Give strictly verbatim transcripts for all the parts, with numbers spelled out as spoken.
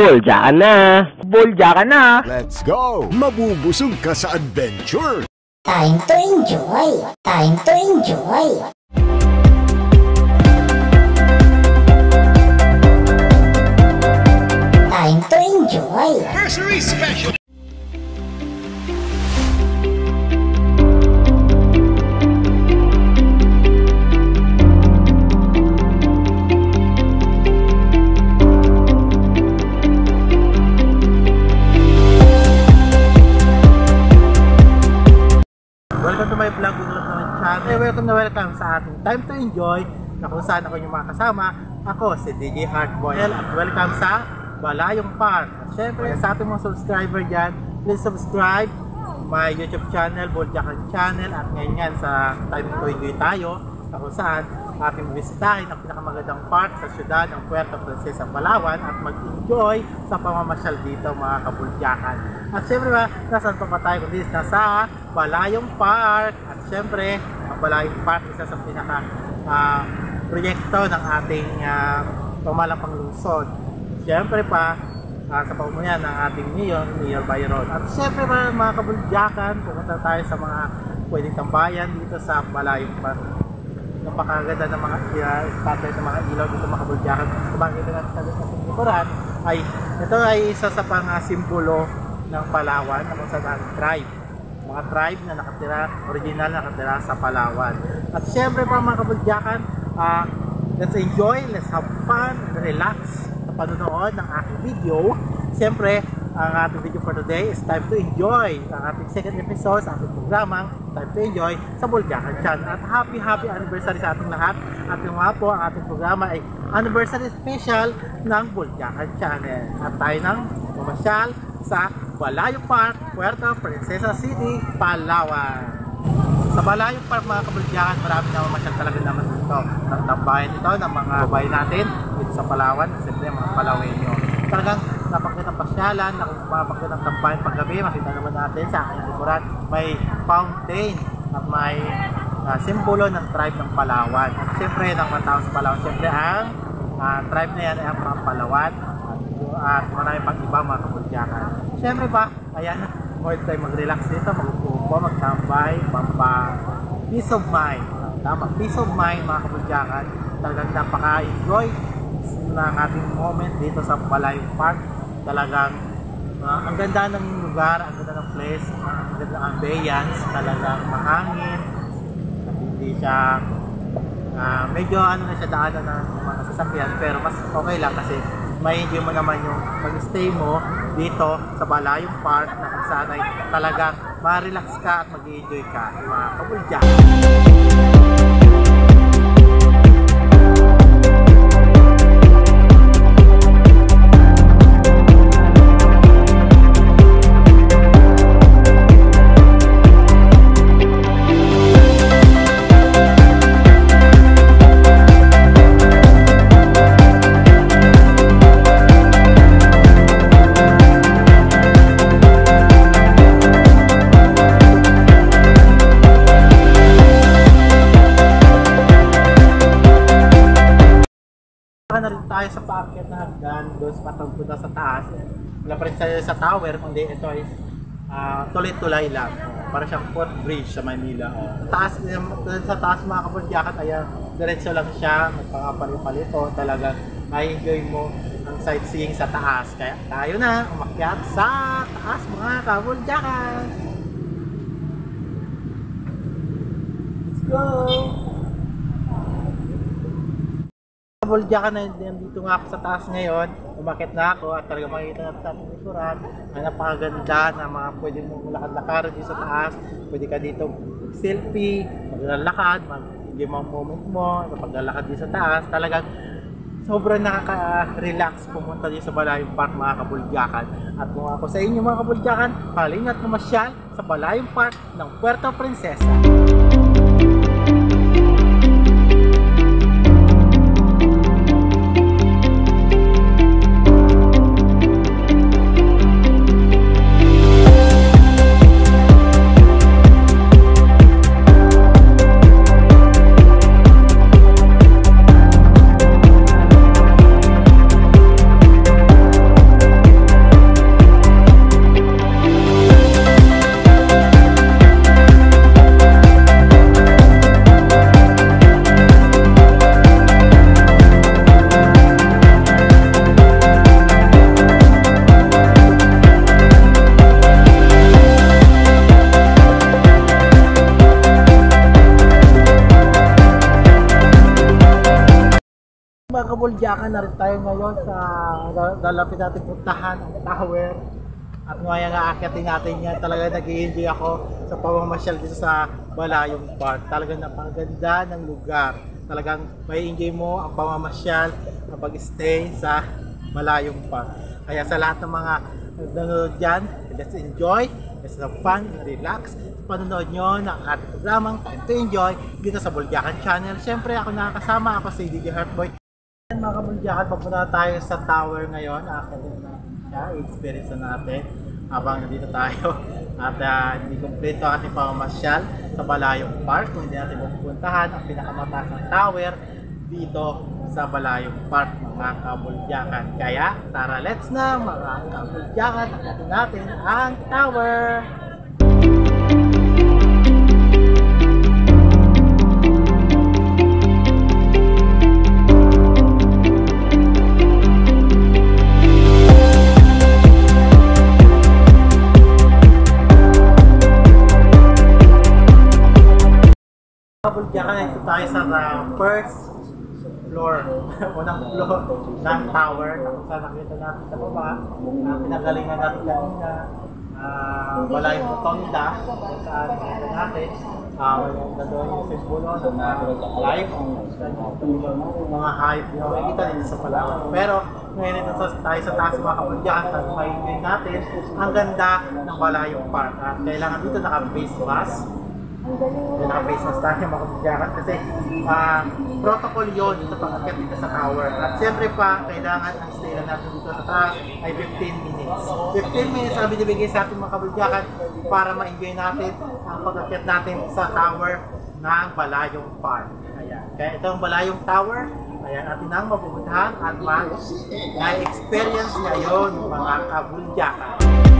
Bolja ka na! Bolja ka na! Let's go! Mabubusog ka sa adventure! Time to enjoy! Time to enjoy! Time to enjoy! Nursery Special! Welcome to my vlog, Google naman channel. Welcome na welcome sa ating Time to Enjoy, na kung saan ako yung mga kasama. Ako si D J Heartboy at welcome sa Balayong Park. At syempre sa ating mga subscriber dyan, please subscribe my YouTube channel, Boljakan channel. At ngayon yan sa Time to Enjoy tayo, na kung saan ating bisitahin ang pinakamagandang park sa syudad ng Puerto Princesa, Palawan, at mag-enjoy sa pamamasyal dito mga kabuljakan. At syempre ba, nasaan pa pa tayo kundi nasa Balayong Park. At syempre, ang Balayong Park isa sa pinaka uh, proyekto ng ating uh, pamalampang lungsod. Syempre pa, uh, sa pamumuyan ng ating Mayor, Mayor Byron. At syempre ba mga kabuljakan, pumunta tayo sa mga pwedeng tambayan dito sa Balayong Park. Napakaganda ng mga uh, spotlight ng mga ilaw dito mga kabuljakan. Kung makikita natin sa ating likuran, ay ito ay isa sa pang uh, simbolo ng Palawan na kung saan ang tribe. Mga tribe na nakatira, original na nakatira sa Palawan. At syempre pa mga kabuljakan, uh, let's enjoy, let's have fun, relax sa panonood ng aking video. Syempre, ang ating video for today is Time to Enjoy, ang ating second episode sa ating programang Time to Enjoy sa Boljakan channel. At happy happy anniversary sa ating lahat. At yung nga po, ang ating programa ay anniversary special ng Boljakan channel. At tayo nang mamasyal sa Balayong Park, Puerto Princesa City, Palawan. Sa Balayong Park mga kabuljakan, marami na mamasyal talaga naman dito. Ang tambayan ito ng mga babae natin dito sa Palawan, siyempre mga Palawenyo. Talagang napakagandang pasyalan, napakagandang tambayan paggabi. Makita naman natin sa aking likuran, may fountain at may uh, simbolo ng tribe ng Palawan. At siyempre ng mga tao sa Palawan, siyempre ang uh, tribe na yan ay ang mga Palawan at, at marami pang iba mga kabuljakan. Siyempre pa, ayan, pwede tayo mag-relax dito, mag-upo, magtambay, pampa peace of mind. Tama, peace of mind mga kabuljakan. Talagang napaka-enjoy ng ating moment dito sa Balayong Park. Talagang uh, ang ganda ng lugar, ang ganda ng place, ang ganda ng ambience, talagang mahangin. Hindi siya uh, medyo ano na siya daanan ng mga sasakyan, pero mas okay lang kasi may enjoy mo naman yung mag-stay mo dito sa Balayong Park na kung saan ay talagang ma-relax ka at mag-enjoy ka mga kabuljakan. Na rin tayo sa paakyat na hagdan doon sa patungkol sa taas. Wala pa rin sa, sa tower, kundi ito ay uh, tuloy-tulay lang. Para siyang footbridge sa Manila. Sa taas, sa taas mga kabuljakan, ayan, diretso lang siya, magpapalipalito. Talagang na-enjoy mo ang sightseeing sa taas. Kaya tayo na umakyat sa taas mga kabuljakan. Let's go! Boljakan na dito nga ako sa taas ngayon, umakit na ako at talaga makikita natin sa ating likuran ay napakaganda na mga pwede mong lakad-lakaran dito sa taas. Pwede ka dito selfie, maglalakad, mag-game ang moment mo, paglalakad dito sa taas. Talagang sobrang nakaka-relax pumunta dito sa Balayong Park mga kabuljakan. At kung ako sa inyo mga kabuljakan, halina't mamasyal sa Balayong Park ng Puerto Princesa. kabuljakan na rin tayo ngayon sa lalapit natin puntahan ang tower. At ngayon aakyatin natin yan. Talaga nag-i-enjoy ako sa pamamasyal dito sa Balayong Park. Talagang napakaganda ng lugar. Talagang may enjoy mo ang pamamasyal, ang pag-stay sa Balayong Park. Kaya sa lahat ng mga nanonood dyan, let's enjoy, let's have fun, relax. Panonood nyo ng ating programang Time to Enjoy dito sa Buljakan Channel. Siyempre ako nakakasama, ako si D J Heartboy. Mga kabuljakan, papunta tayo sa tower ngayon. Aakyatin natin siya, i-experience natin habang nandito tayo. At uh, hindi kompleto ating pamamasyal sa Balayong Park kung hindi natin pupuntahan ang pinakamataas ng tower dito sa Balayong Park, mga kabuljakan. Kaya tara, let's na mga kabuljakan, akyatin natin ang tower. Kabuljakan, ito tayo sa uh, first floor, unang floor ng tower na kung saan nakita natin sa baba, uh, pinagalingan natin kanina, uh, Balayong Rotonda, kung saan nakita natin, uh, nandoon yung simbolo ng uh, life, mga hype, yung makikita nila sa Palawan. Pero ngayon ito tayo sa taas mga kabuljakan, at makikita natin ang ganda ng Balayong Park. At kailangan dito naka-face mask. Yung naka-face mask tayo mga kabuljakan kasi uh, protocol yun sa pag-akyat dito sa tower. At siyempre pa, kailangan ang stay lang natin dito sa taas ay fifteen minutes. fifteen minutes ang binibigay sa ating mga kabuljakan para ma-enjoy natin ang pag-akyat natin sa tower ng Balayong Park. Ayan. Kaya ito ang Balayong Tower. Ayan, atin ang mapupuntahan at ma-experience ngayon mga kabuljakan.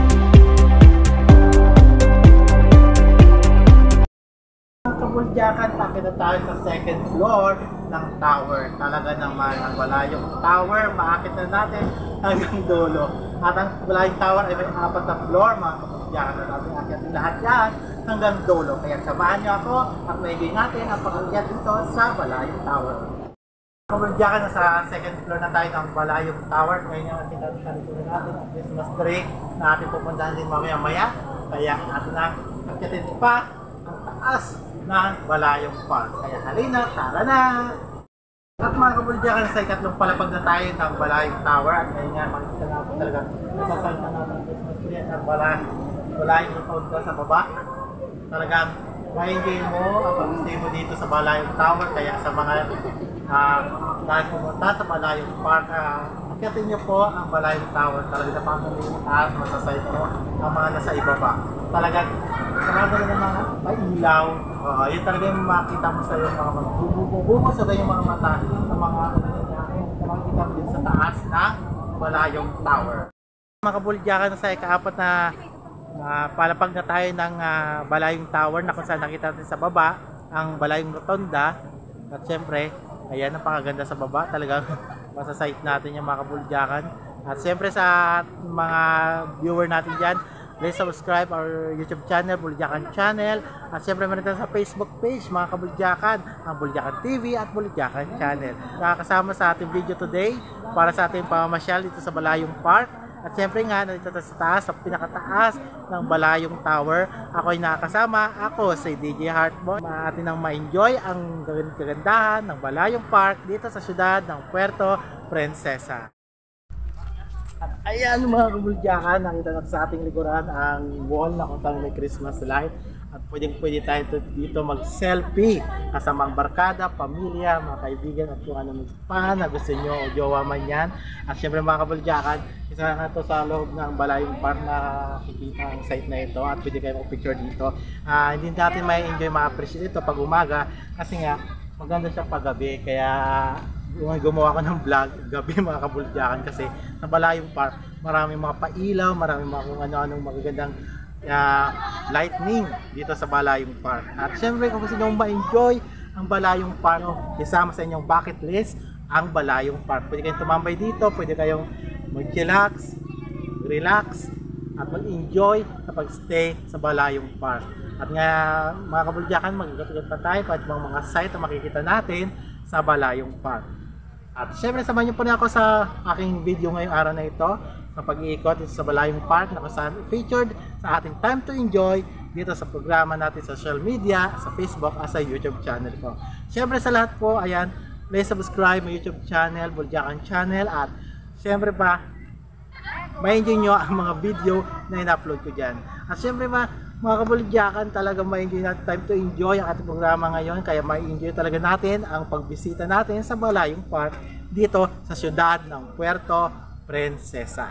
Kabuljakan, takita tayo sa second floor ng tower. Talaga naman ang Balayong Tower, maakit na natin hanggang dulo. At ang Balayong Tower ay may apat na floor mga kabuljakan, na natin akitin lahat yan hanggang dulo. Kaya samahan niyo ako at maigay natin ang pag-akyat dito sa Balayong Tower. Kabuljakan, na sa second floor na tayo ng Balayong Tower. Ngayon yung ating sa likod natin ang Christmas tree na ating pupuntahan din mamaya maya. Kaya atin na akitin pa ang taas ng Balayong Park. Kaya halina, tara na! At mga kabuljakan, sa ikatlong palapag na tayo ng Balayong Tower. At ngayon nga, makikita natin talaga nasasalta natin ang Christmas tree at ang Balayong Rotonda sa baba. Talagang ma-enjoy mo ang pag-stay mo dito sa Balayong Tower. Kaya sa mga uh, dahil pumunta sa Balayong Park, uh, akyatin niyo po ang Balayong Tower. Talagang napakalimutan at masasayt mo ang mga nasa ibaba. Talagang sarado na ng mga pailaw. Uh, yun talaga yung makita mo sa iyo mga magbubububo sa yung mga mata ng mga makikita mo din sa taas ng Balayong Tower. Mga kabuljakan, sa ikaapat na uh, palapag na tayo ng uh, Balayong Tower na kung saan nakita natin sa baba ang Balayong Rotonda. At syempre, ayan, napakaganda sa baba. Talagang masasight natin yung mga kabuljakan. At syempre sa mga viewer natin dyan, please subscribe our YouTube channel, Buljakan Channel. At syempre meron tayo sa Facebook page, mga kabuljakan, ang Buljakan T V at Buljakan Channel. Nakakasama sa ating video today para sa ating pamamasyal dito sa Balayong Park. At syempre nga, nandito tayo sa taas, sa pinakataas ng Balayong Tower. Ako ay nakakasama, ako si D J Heartboy. Maatin nang ma-enjoy ang kagandahan ng Balayong Park dito sa syudad ng Puerto Princesa. At ayan mga kabuljakan, nakita natin sa ating likuran ang wall na kung saan may Christmas light. At pwedeng pwede tayo dito mag-selfie kasama ang barkada, pamilya, mga kaibigan at kung ano pa na gusto nyo o jowa man yan. At syempre mga kabuljakan, isa nga ito sa loob ng Balayong Park na kikita ang site na ito at pwede kayo mag-picture dito. Uh, hindi natin may enjoy, ma-appreciate ito pag umaga kasi nga maganda siya pag gabi. Kaya gumawa ko ng vlog gabi mga kabuljakan kasi sa Balayong Park maraming mga pailaw, maraming mga kung ano-anong magagandang uh, lightning dito sa Balayong Park. At syempre kung gusto nyo ma-enjoy ang Balayong Park, isama sa inyong bucket list ang Balayong Park. Pwede kayong tumambay dito, pwede kayong mag-relax, relax at mag-enjoy sa pag-stay sa Balayong Park. At nga mga kabuljakan, mag-igat-igat pa tayo kahit mga mga site na makikita natin sa Balayong Park. At syempre samahan niyo po na ako sa aking video ngayong araw na ito sa pag-iikot dito sa Balayong Park na kung saan featured sa ating Time to Enjoy dito sa programa natin sa social media, sa Facebook at sa YouTube channel ko. Syempre sa lahat po, ayan, please subscribe my YouTube channel, Buljakan Channel, at syempre pa, ma-enjoy nyo ang mga video na in-upload ko dyan. At syempre pa, mga kabuljakan, talaga ma-enjoy natin Time to Enjoy ang ating programa ngayon, kaya ma-enjoy talaga natin ang pagbisita natin sa Balayong Park dito sa siyudad ng Puerto Princesa.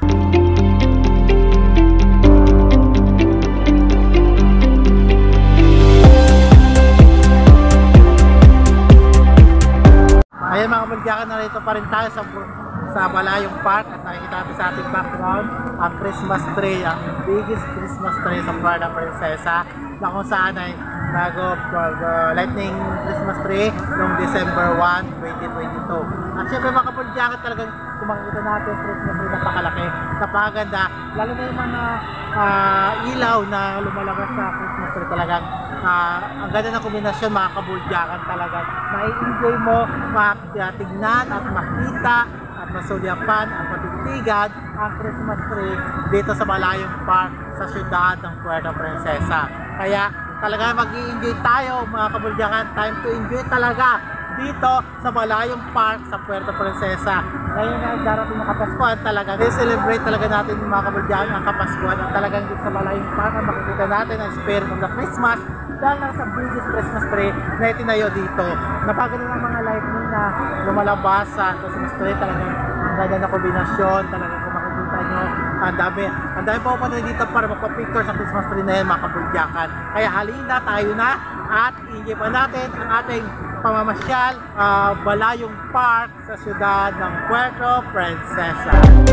Ayan mga kabuljakan, narito pa rin tayo sa sa Balayong Park at nakikita natin sa ating background ang Christmas tree, ang biggest Christmas tree sa Puerto Princesa na kung saan ay nag-lightning uh, Christmas tree noong December first, twenty twenty-two. At syempre mga kabuljakan, talagang kung makikita natin Christmas tree, napakalaki, napakaganda, lalo na yung mga uh, ilaw na lumalabas sa Christmas tree. Talagang uh, ang ganda ng kombinasyon mga kabuljakan, talagang mai-enjoy mo matignan at makita at masulyapan at matigtigan ang Christmas tree dito sa Balayong Park sa siyudad ng Puerto Princesa. Kaya talaga mag-i-enjoy tayo mga kabuljakan, time to enjoy talaga dito sa Balayong Park sa Puerto Princesa. Ngayon na darating na Kapaskuhan, talaga i-celebrate talaga natin mga kabuljakan ang Kapaskuhan, at talagang dito sa Balayong Park ang makikita natin ang spirit of the Christmas dahil nasa biggest Christmas tree na itinayo dito. Napagano ng mga lightning na lumalabas sa Christmas tree, talagang ang ganda na kombinasyon, talagang kung makikita nyo, ang dami, ang dami pa upunta dito para magpa-picture sa Christmas tree na yan mga kabuljakan. Kaya halina, tayo na at i-enjoy pa natin ang ating pamamasyal uh, Balayong Park sa siyudad ng Puerto Princesa.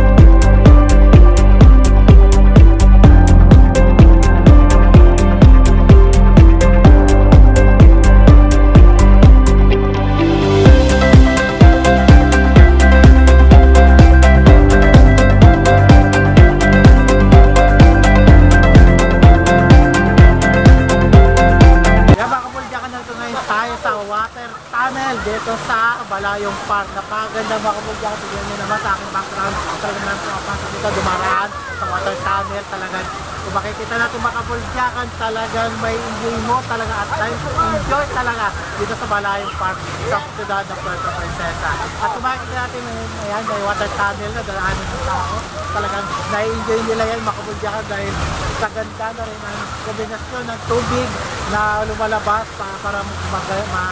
Dito sa Balayong Park, napaganda mga kabuljakan. Tignan nyo naman sa aking background, talagang naman pumapasok dito, dumaraan sa water tunnel. Talagang kung makikita natin mga kabuljakan, talagang may enjoy mo talaga at time to enjoy talaga dito sa Balayong Park sa siyudad ng Puerto Princesa. At kung makikita natin, ayan, may water tunnel na daraanin ng tao, talagang na-enjoy nila yan mga kabuljakan dahil sa ganda na rin ang kombinasyon ng tubig na lumalabas para, para mag, ma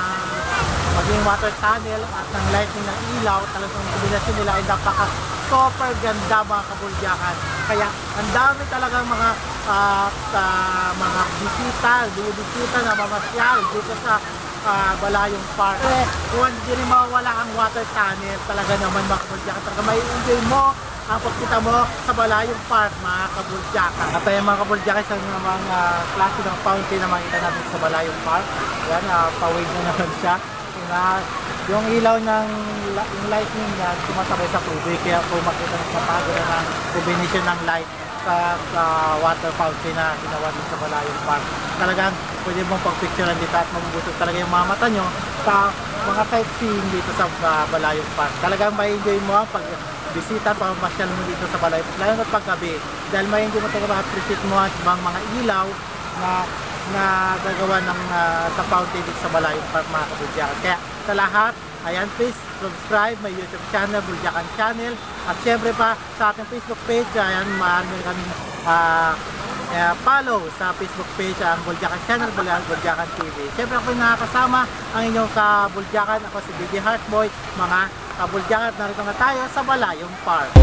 maging water tunnel at ng lightning ng ilaw. Talagang kombinasyon nila ay napaka super ganda mga kabuljakan. Kaya ang dami talagang mga uh, uh, mga bisita, bisita na mamasyal dito sa uh, Balayong Park. Eh, kung hindi rin mawala ang water tunnel, talaga naman mga kabuljakan, talaga may enjoy mo ang pagkita mo sa Balayong Park mga kabuljakan. At ayan mga kabuljakan, sa mga uh, klase ng fountain na makita natin sa Balayong Park. Yan, uh, pawig na naman siya. Na yung ilaw ng yung lightning na sumasabay sa tubig, kaya kung makita ng kapagod na ng combination ng light sa, sa water fountain na ginawa din sa Balayong Park, talagang pwede mong pagpicturean dito at mabubusog talaga yung mga mata nyo sa mga sightseeing dito sa uh, Balayong Park. Talagang may enjoy mo ang pag bisita, pag masyal mo dito sa Balayong Park, lalo na paggabi, dahil may enjoy mo talaga, ma-appreciate mo ang ibang mga ilaw na na gagawa ng uh, sa fountain dito sa Balayong Park mga kabuljakan. Kaya sa lahat, ayan, please subscribe my YouTube channel, Buljakan Channel, at syempre pa sa ating Facebook page, ayan, maraming kami uh, uh, follow sa Facebook page ang Buljakan Channel, Buljakan T V. Syempre ako yung nakakasama ang inyong kabuljakan, ako si D J Heartboy. Mga kabuljakan, narito na tayo sa Balayong Park.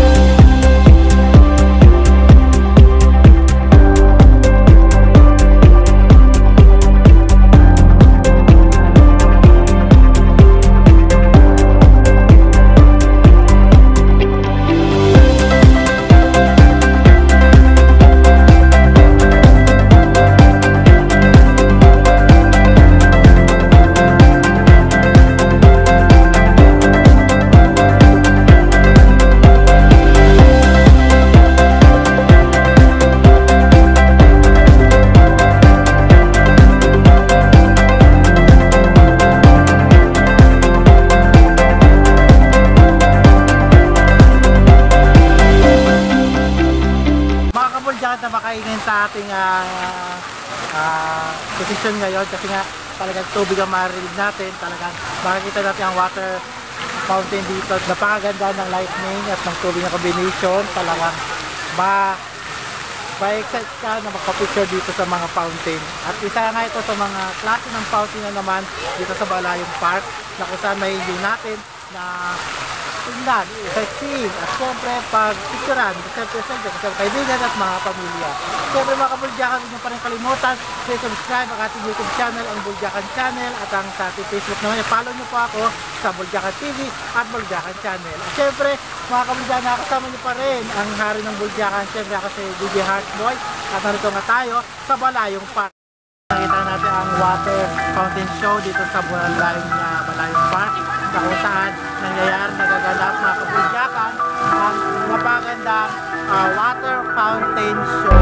kabulyakan na makaingin sa ating uh, uh, posisyon ngayon kasi nga talagang tubig ang marinig natin. Talagang makikita natin ang water fountain dito. Napakaganda ng lightning at ng tubig na combination. Talagang ma ma-excite ka na magpa-picture dito sa mga fountain. At isa nga ito sa mga klase ng fountain na naman dito sa Balayong Park na kung saan may view natin na tingnan, sightseeing at syempre pag-picturean, selfie-selfie kasama kaibigan at mga pamilya. Syempre mga kabulyakan, huwag niyo pa rin kalimutan, please subscribe ang ating YouTube channel, ang Bulyakan Channel, at ang sa ating Facebook naman. Follow niyo po ako sa Bulyakan T V at Bulyakan Channel. At syempre mga kabulyakan, nakasama niyo pa rin ang hari ng Bulyakan. Syempre ako si D J Heartboy at narito nga tayo sa Balayong Park. Nakita natin ang water fountain show dito sa Balayong, uh, Balayong Park na kung saan nangyayari, nagaganap mga kabulyakan ang napagandang uh, water fountain show.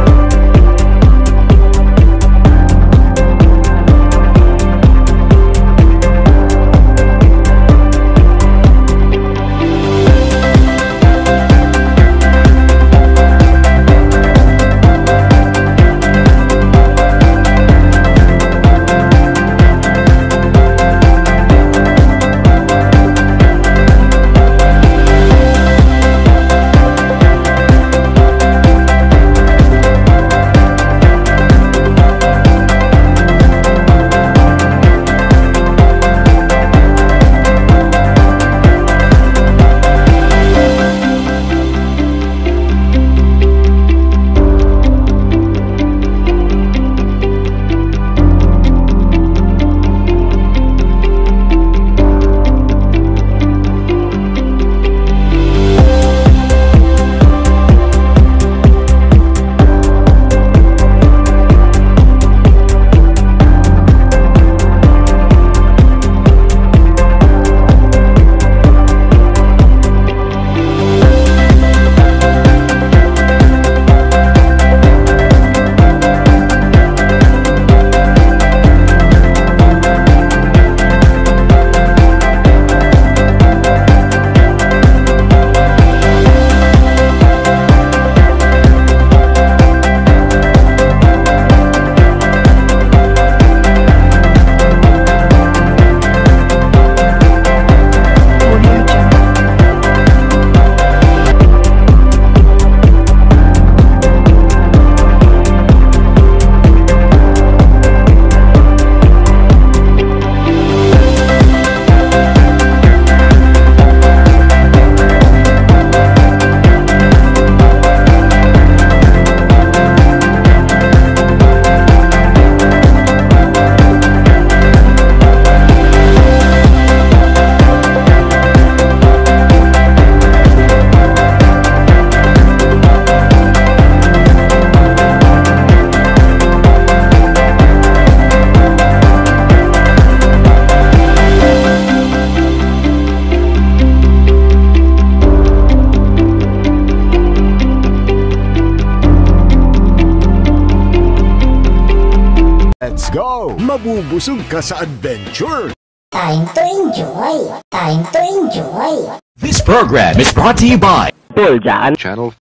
Let's go! Mabubusog ka sa adventure! Time to enjoy. Time to enjoy. This program is brought to you by Bulyakan Channel